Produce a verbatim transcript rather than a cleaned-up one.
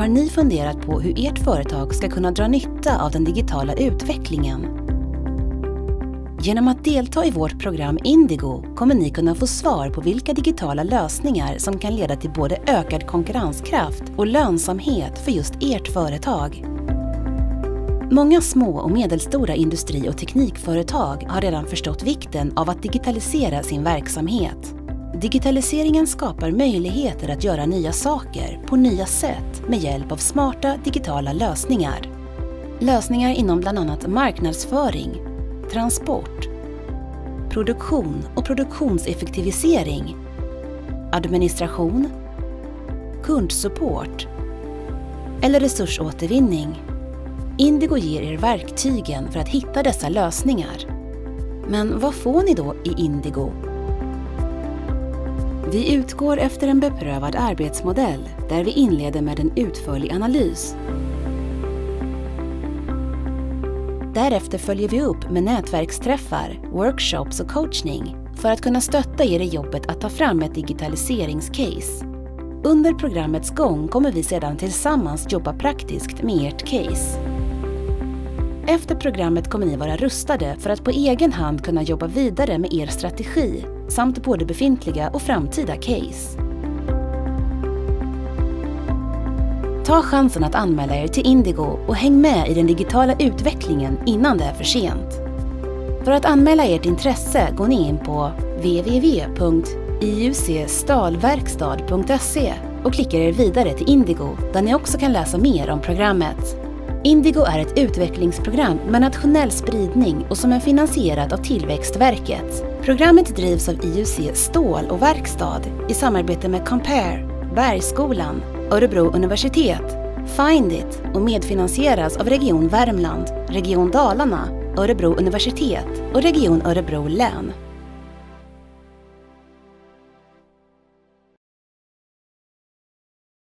Har ni funderat på hur ert företag ska kunna dra nytta av den digitala utvecklingen? Genom att delta i vårt program Indigo kommer ni kunna få svar på vilka digitala lösningar som kan leda till både ökad konkurrenskraft och lönsamhet för just ert företag. Många små och medelstora industri- och teknikföretag har redan förstått vikten av att digitalisera sin verksamhet. Digitaliseringen skapar möjligheter att göra nya saker på nya sätt med hjälp av smarta digitala lösningar. Lösningar inom bland annat marknadsföring, transport, produktion och produktionseffektivisering, administration, kundsupport eller resursåtervinning. Indigo ger er verktygen för att hitta dessa lösningar. Men vad får ni då i Indigo? Vi utgår efter en beprövad arbetsmodell där vi inleder med en utförlig analys. Därefter följer vi upp med nätverksträffar, workshops och coachning för att kunna stötta er i jobbet att ta fram ett digitaliseringscase. Under programmets gång kommer vi sedan tillsammans jobba praktiskt med ert case. Efter programmet kommer ni vara rustade för att på egen hand kunna jobba vidare med er strategi samt både befintliga och framtida case. Ta chansen att anmäla er till Indigo och häng med i den digitala utvecklingen innan det är för sent. För att anmäla ert intresse går ni in på w w w punkt i u c stalverkstad punkt se och klickar er vidare till Indigo där ni också kan läsa mer om programmet. Indigo är ett utvecklingsprogram med nationell spridning och som är finansierat av Tillväxtverket. Programmet drivs av I U C Stål och Verkstad i samarbete med Compare, Bergsskolan, Örebro universitet, Findit och medfinansieras av Region Värmland, Region Dalarna, Örebro universitet och Region Örebro län.